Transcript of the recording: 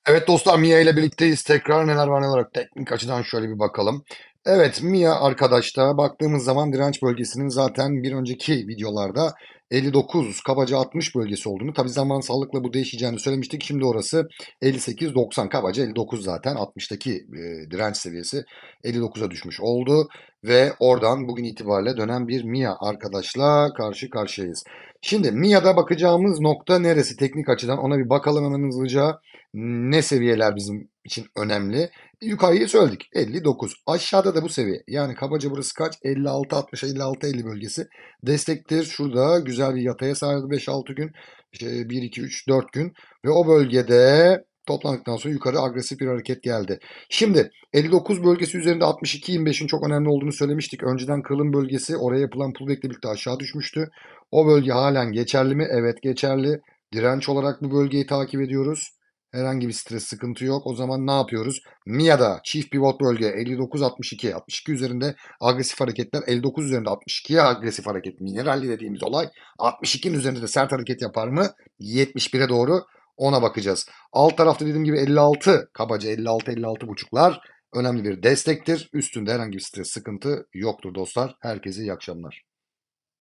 Evet dostlar, Mia ile birlikteyiz. Tekrar neler var neler olarak teknik açıdan şöyle bir bakalım. Evet, Mia arkadaşta baktığımız zaman direnç bölgesinin zaten bir önceki videolarda 59 kabaca 60 bölgesi olduğunu, tabi zaman sağlıkla bu değişeceğini söylemiştik. Şimdi orası 58-90, kabaca 59, zaten 60'taki direnç seviyesi 59'a düşmüş oldu. Ve oradan bugün itibariyle dönen bir Mia arkadaşla karşı karşıyayız. Şimdi Mia'da bakacağımız nokta neresi teknik açıdan, ona bir bakalım hemen hızlıca. Ne seviyeler bizim için önemli? Yukarıyı söyledik, 59. Aşağıda da bu seviye. Yani kabaca burası kaç? 56-60, 56-50 bölgesi destektir. Şurada güzel bir yataya sardı 5-6 gün. İşte 1, 2, 3, 4 gün. Ve o bölgede toplandıktan sonra yukarı agresif bir hareket geldi. Şimdi 59 bölgesi üzerinde 62-25'in çok önemli olduğunu söylemiştik. Önceden kırılım bölgesi, oraya yapılan pullback'le birlikte aşağı düşmüştü. O bölge halen geçerli mi? Evet, geçerli. Direnç olarak bu bölgeyi takip ediyoruz. Herhangi bir stres, sıkıntı yok. O zaman ne yapıyoruz? MIA'da çift pivot bölge 59-62. 62 üzerinde agresif hareketler. 59 üzerinde 62'ye agresif hareket. Mineralli dediğimiz olay. 62'nin üzerinde de sert hareket yapar mı? 71'e doğru, ona bakacağız. Alt tarafta dediğim gibi 56, kabaca 56 buçuklar önemli bir destektir. Üstünde herhangi bir stres, sıkıntı yoktur dostlar. Herkese iyi akşamlar.